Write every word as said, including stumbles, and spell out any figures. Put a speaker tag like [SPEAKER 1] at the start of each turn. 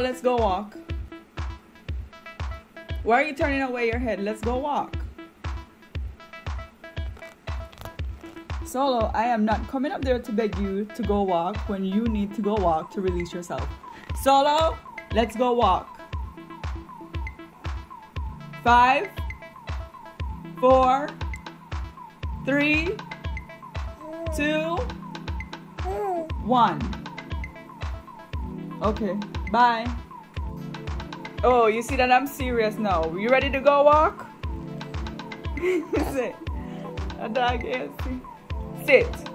[SPEAKER 1] let's go walk. Why are you turning away your head? Let's go walk. Solo, I am not coming up there to beg you to go walk when you need to go walk to release yourself. Solo, let's go walk. Five, four, three, two, one. Okay, bye. Oh, you see that I'm serious now. You ready to go walk? Sit. A dog, yes. Sit.